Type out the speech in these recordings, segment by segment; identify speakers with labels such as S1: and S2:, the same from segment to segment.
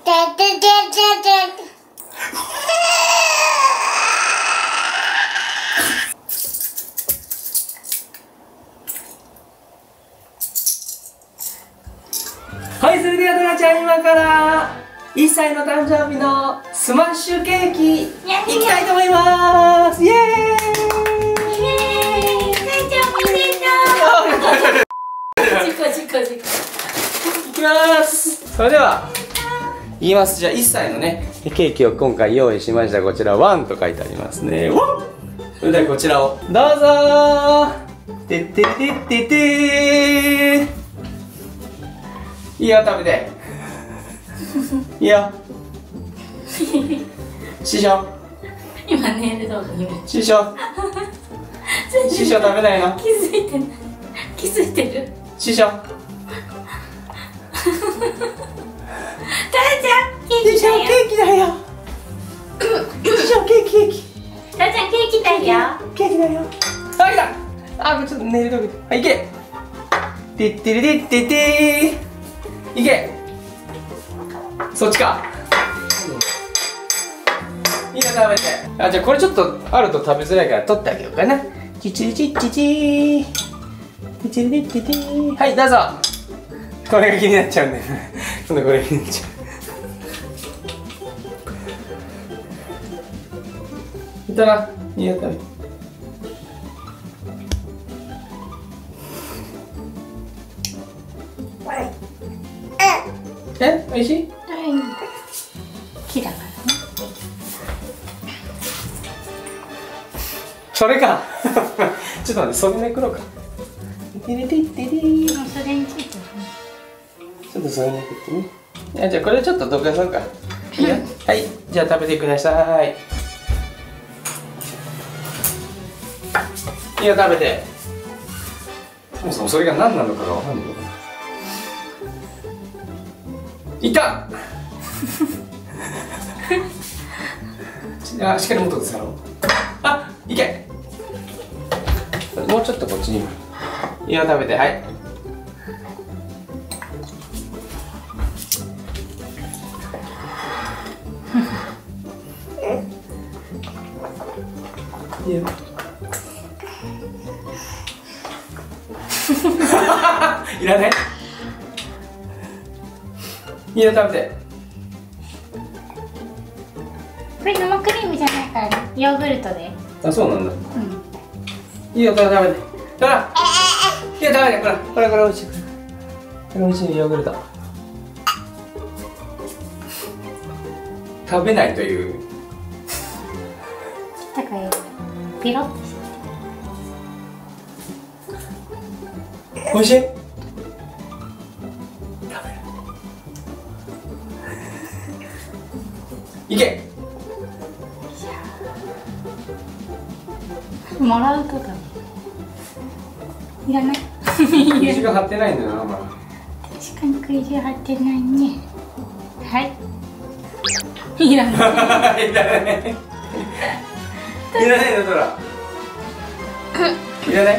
S1: はい、それではドラちゃん、今から1歳の誕生日のスマッシュケーキいきたいと思います。イエーイ。
S2: 誕生日おめでとう。い
S1: きます。それではいきます。じゃあ1歳のねケーキを今回用意しました。こちらワンと書いてありますね。それではこちらをどうぞー。てってってってってー。いいよ、食べて。いいよ。師匠。
S2: 今ネイル動画見る。
S1: 師匠。師匠食べないの？
S2: 気づいてない。気づいてる。
S1: 師匠。
S2: タラちゃん、ケーキだよ。
S1: ケーキだよ。師匠、ケーキ。
S2: タラちゃん、ケーキだよ。
S1: ケーキだよ。あ、来た。あ、ちょっとネイル道具。はい、いけ。てってれてっててー。いけ。そっちか。いいの食べて。あ、じゃあこれちょっとあると食べづらいから取ってあげようかな。チチリチッチチー。チチリチッチチー。はい、どうぞ。これが気になっちゃうんだよね。これ気になっちゃう。いたら、いいよ、食べて。え、おいしい？
S2: 木だからね。
S1: それか。ちょっと待って、それめくろうか。テレテテレー。
S2: もうそれについてる。
S1: ちょっとそれめくってね。じゃあこれちょっとどかそうか。いいよ。はい、じゃあ食べてください。いいよ、食べて。そもそもそれが何なのかがわかんないのかな。いた。あ、しっかり持ってください。あ、いけ。もうちょっとこっちに。いいよ、食べて。はい。いいよ。いらない。いいよ、食べて。
S2: これ生クリームじゃないからね。ヨーグルトで。
S1: あ、そうなんだ。
S2: うん。
S1: いいよ、これ食べて。ほら。いいよ、食べて。これ美味しい。これ美味しいヨーグルト。食べないという。
S2: だからピロッとして。
S1: 美味しい。いけ。
S2: もらうとかいらない。
S1: 釘が張ってないんだよな、まだ。
S2: 確かに釘が張ってないね。はい。いらない。
S1: いらない。いらないの、トラ。いらない。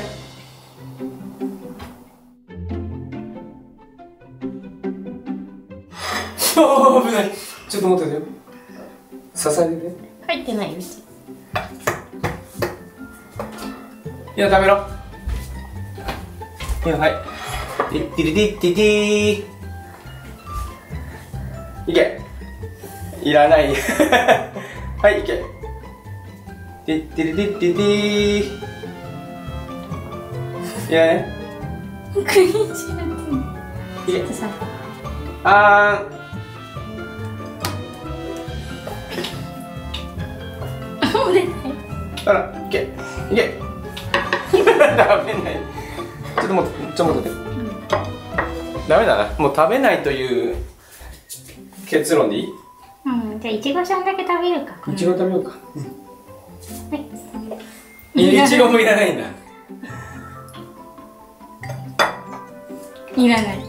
S1: おー、危ない。ちょっと待ってよ。支えてね。
S2: 入ってないうち。
S1: いや、食べろ。いや、はい。てってれてっててー。いけ。いらない。はい、いけ。てってれてっててー。いやね。
S2: クリームシロップ。
S1: いけ。
S2: ちょっとさ。
S1: あーん。
S2: 折れない。
S1: あら、いけ。いけ。食べない。ちょっと待って、待って。ダメだな。もう食べないという結論でいい？
S2: うん、じゃあいちごちゃんだけ食べるか。
S1: いちご食べようか。
S2: はい。
S1: いちごもいらないんだ。
S2: いらない。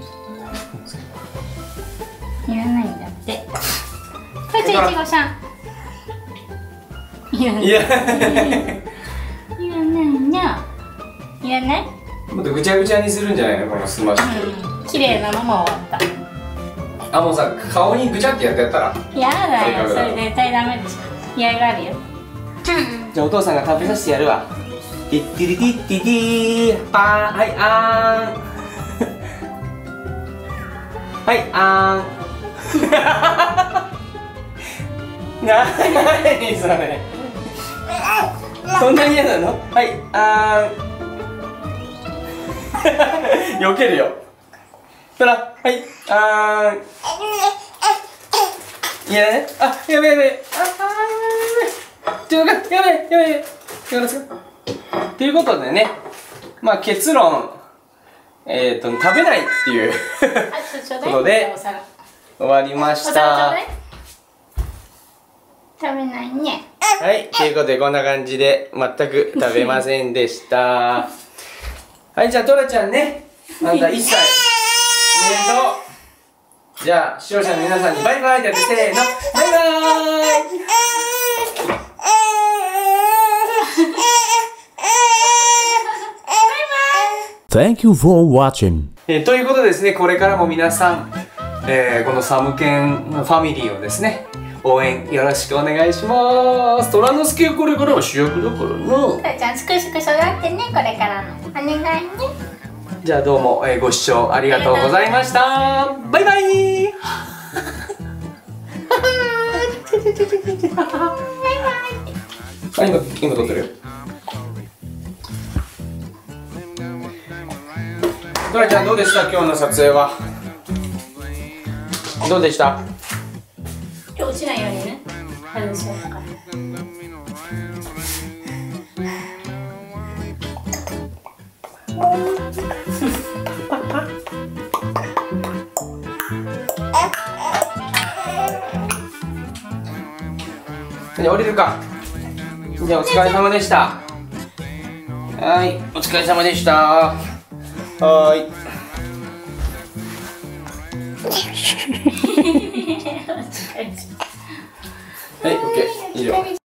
S2: いらないんだって。これじゃあいちごちゃん。いらない。
S1: いや。
S2: いらないな。いらない。
S1: もっとぐちゃぐちゃにするんじゃないの、このスマッシュ。
S2: 綺麗なまま終わった。
S1: あ、もうさ、顔にぐちゃってやったら。
S2: やだよ、それ絶対ダメでしょ。嫌がるよ。
S1: じゃあお父さんが食べさせてやるわ。ティッティリティッティティー、パーン、はい、あーん。はい、あーん。なにそれ。そんなに嫌なの？はい、あーん。避けるよ。たら、はい、あーん。いやね、あ、やべやべ。ちょっと待って、やべやべ。やめなさい。ということでね、まあ結論、食べないっていうことで終わりました。
S2: 食べないね。
S1: はい、ということでこんな感じで全く食べませんでした。はい、じゃあトラちゃんね、あんた1歳おめでとう。じゃあ視聴者の皆さんにバイバイってやってせーの、バイバーイ。
S3: Thank you for watching.
S1: ということでですね、これからも皆さん、このサムケンファミリーをですね、応援よろしくお願いします。虎之助はこれからは主役だからな。
S2: じゃあすくすく育ってね、これからのお願いね。
S1: じゃあどうも、ご視聴ありがとうございました。バイバイ。あ、今撮ってるよ。トラちゃんどうでした？今日の撮影はどうでした？
S2: 落ちないようにね、外しようか。
S1: じゃあ降りるか。じゃあお疲れ様でした。はい、お疲れ様でした。はーい。はい、オッケー、以上。